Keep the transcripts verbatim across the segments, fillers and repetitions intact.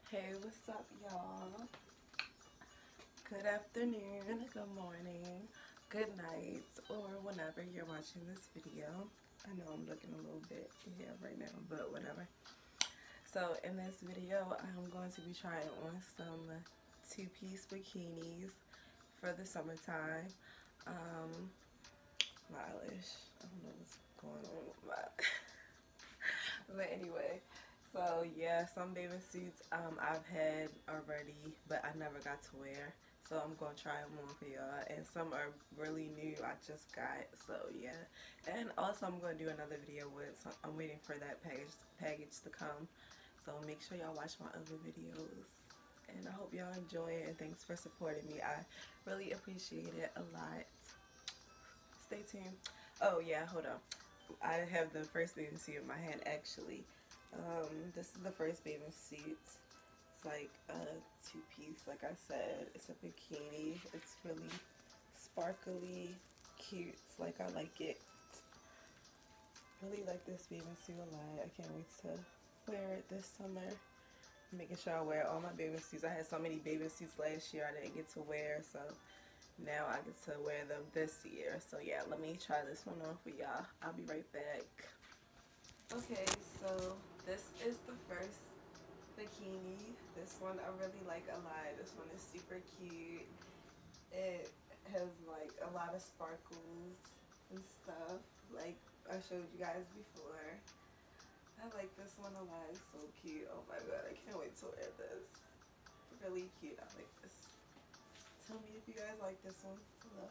Hey, what's up, y'all? Good afternoon, good morning, good night, or whenever you're watching this video. I know I'm looking a little bit here right now, but whatever. So in this video, I'm going to be trying on some two-piece bikinis for the summertime. Um, my eyelash, I don't know what's going on with my but anyway, so yeah, some bathing suits um, I've had already, but I never got to wear. So I'm going to try them on for y'all. And some are really new, I just got. So yeah. And also I'm going to do another video with, so I'm waiting for that package, package to come. So make sure y'all watch my other videos. And I hope y'all enjoy it. And thanks for supporting me. I really appreciate it a lot. Stay tuned. Oh yeah, hold on. I have the first bathing suit in my hand actually. Um, this is the first bathing suit. It's like a two-piece, like I said. It's a bikini. It's really sparkly, cute. It's like I like it. Really like this bathing suit a lot. I can't wait to wear it this summer. I'm making sure I wear all my bathing suits. I had so many bathing suits last year I didn't get to wear, so now I get to wear them this year. So yeah, let me try this one on for y'all. I'll be right back. Okay, so this is the first bikini. This one I really like a lot. This one is super cute. It has like a lot of sparkles and stuff like I showed you guys before. I like this one a lot. It's so cute. Oh my god, I can't wait to wear this. Really cute. I like this. Tell me if you guys like this one. Hello.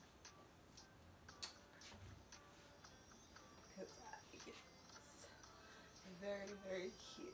Because I think it's very, very cute.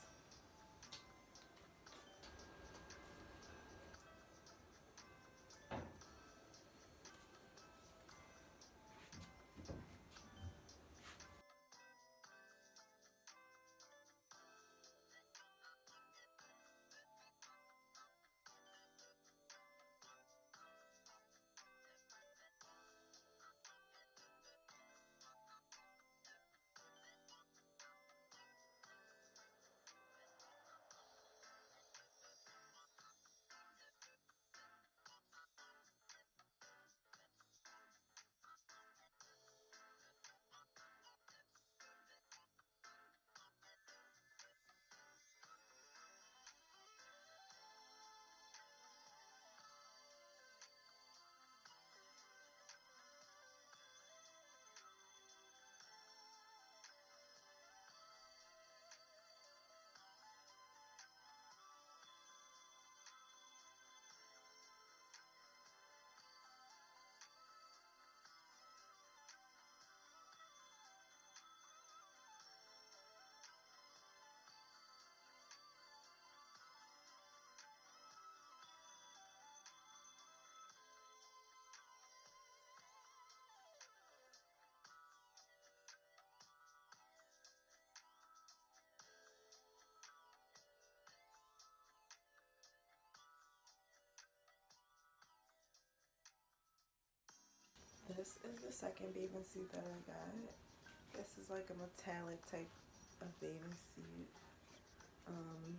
This is the second bathing suit that I got. This is like a metallic type of bathing suit. Um,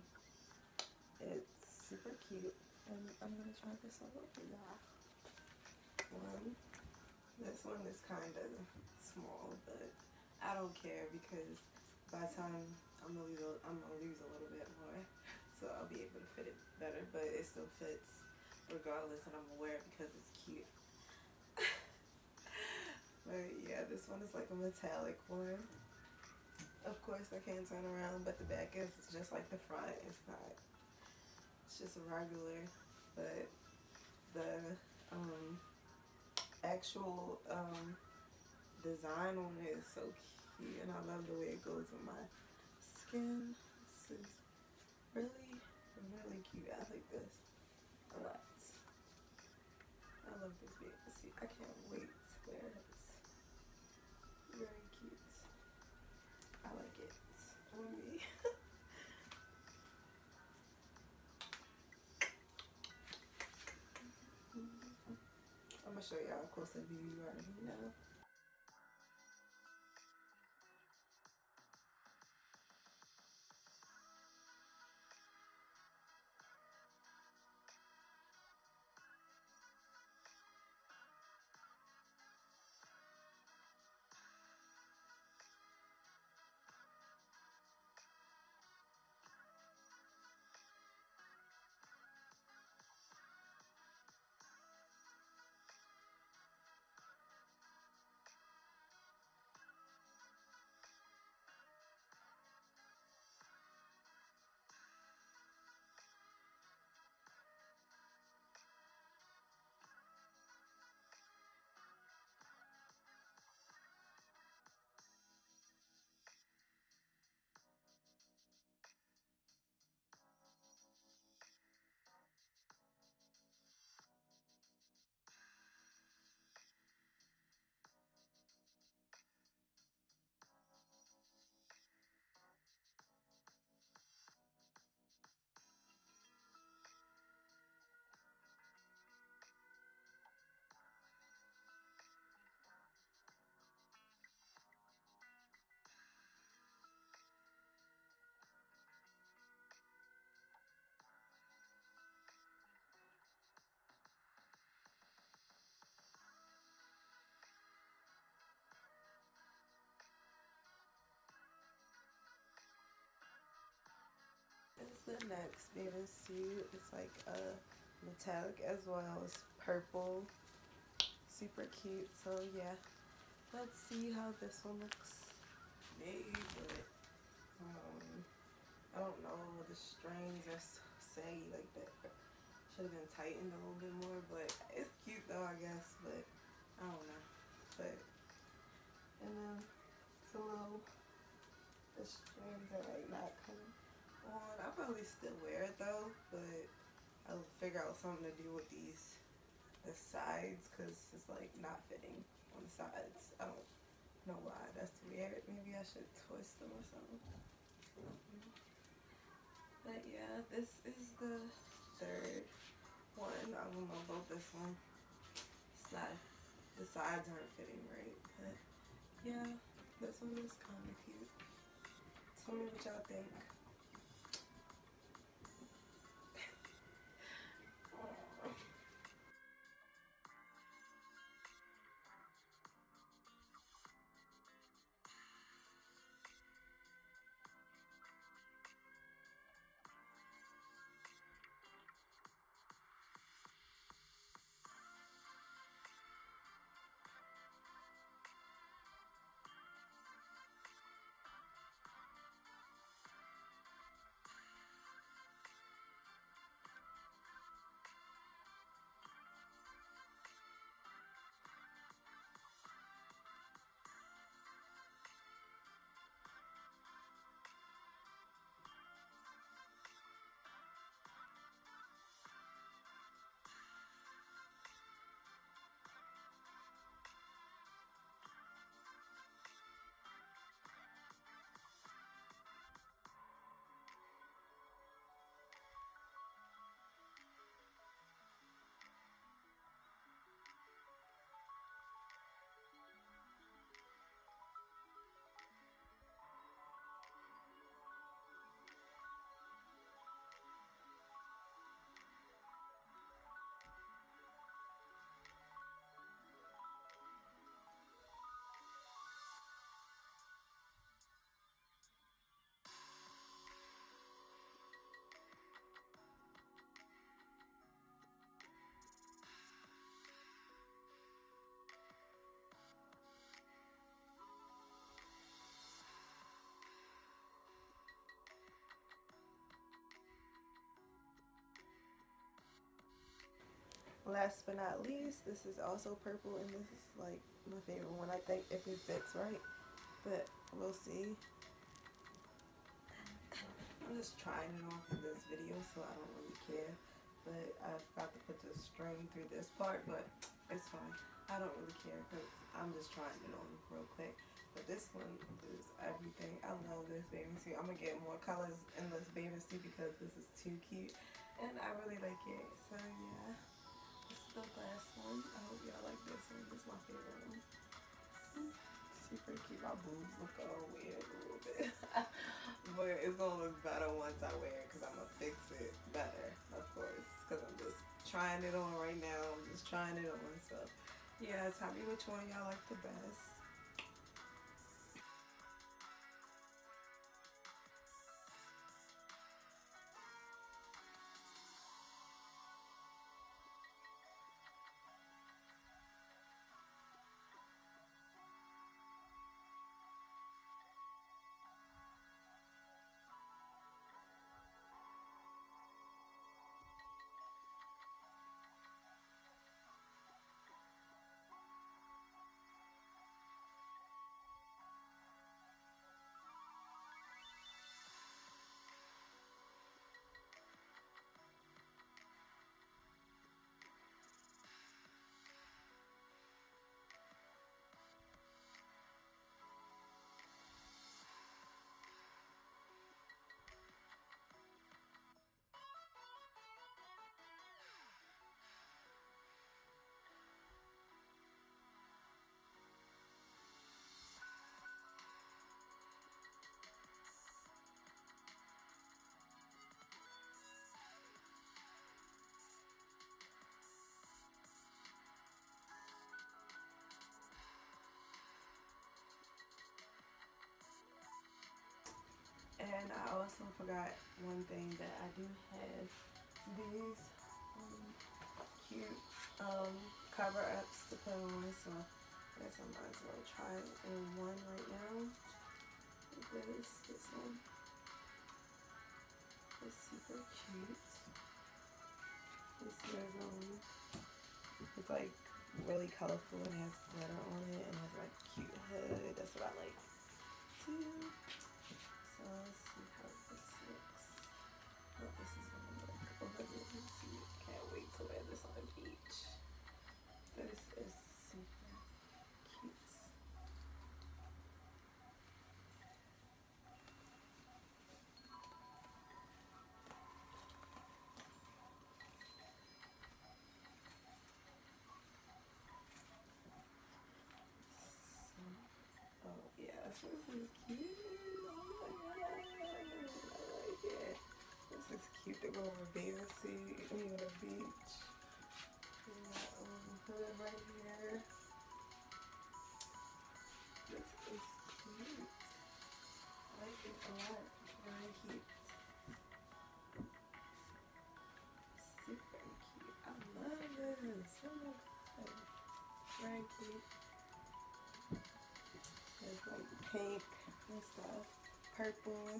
it's super cute, and I'm gonna try this on for y'all. One, this one is kind of small, but I don't care because by the time I'm gonna lose, I'm gonna lose a little bit more, so I'll be able to fit it better. But it still fits regardless, and I'm gonna wear it because it's cute. But yeah, this one is like a metallic one. Of course, I can't turn around, but the back is just like the front. It's not. It's just a regular, but the um, actual um, design on it is so cute, and I love the way it goes with my skin. This is really, really cute. I like this a lot. I love this baby. See, I can't wait to wear it. Very cute. I like it on me. I'm gonna show y'all a closer view. You already know. the next bathing suit. It's like a metallic as well. It's purple. Super cute. So yeah, let's see how this one looks made. But um, I don't know, the strings are saggy like that. Should have been tightened a little bit more, but it's cute though, I guess. But I don't know. But and then it's a little, the strings are like not coming on. I'll probably still wear it though, but I'll figure out something to do with these the sides, because it's like not fitting on the sides. I don't know why. That's weird. Maybe I should twist them or something. But yeah, this is the third one. I don't know about this one. It's not, the sides aren't fitting right. But yeah, this one is kind of cute. Tell me what y'all think. Last but not least, this is also purple, and this is like my favorite one, I think, if it fits right. But we'll see. I'm just trying it on for this video, so I don't really care. But I forgot to put the string through this part, but it's fine. I don't really care because I'm just trying it on real quick. But this one is everything. I love this bathing suit. I'm going to get more colors in this bathing suit because this is too cute. And I really like it. So yeah, this is the last one. I hope y'all like this one. This is my favorite one. Super cute. My boobs look all weird a little bit. But it's going to look better once I wear it because I'm going to fix it better, of course. Because I'm just trying it on right now. I'm just trying it on. So yeah, tell me which one y'all like the best. And I also forgot one thing, that I do have these um, cute um, cover ups to put on, so I guess I might as well try in one right now. This, this one is super cute. This is um, it's like really colorful and has glitter on it and has like cute hood. That's what I like too. So let's see how this looks. What this is gonna look over here. See, can't wait to wear this on the beach. This is super cute. So, oh yes, this is cute. Oh my god, I like it. This is cute to go on a bathing suit when you're on the beach. And that um, hood right here. This is cute. I like it a lot. Very cute. Super cute. I love this. Oh my god. Very cute. It's like pink and stuff. Purple.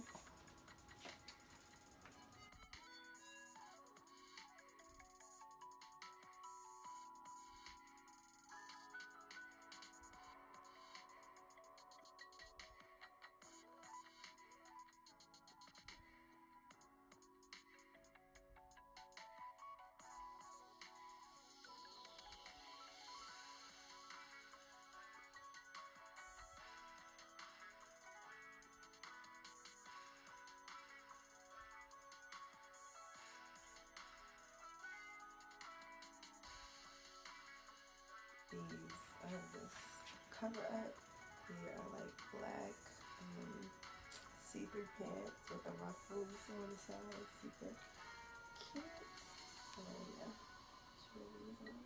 These, I have this cover up. They are like black um, see-through pants with the ruffles on the side. Super cute. So yeah, try these on.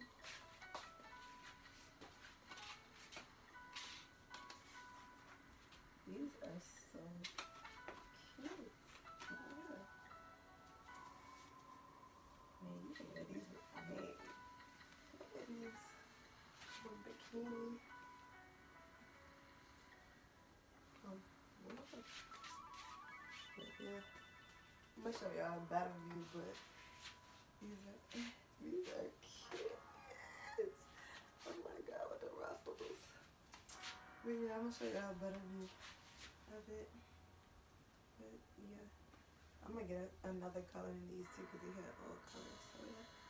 These are so cute. Yeah. Man, you think that these were made. Look at these. Little bikini. Um, yeah. I'm gonna show y'all a better view, but these are these are cute. Oh my god, with the ruffles. But yeah, I'm gonna show y'all a better view of it. But yeah, I'm gonna get a, another color in these too because they have all colors. So yeah.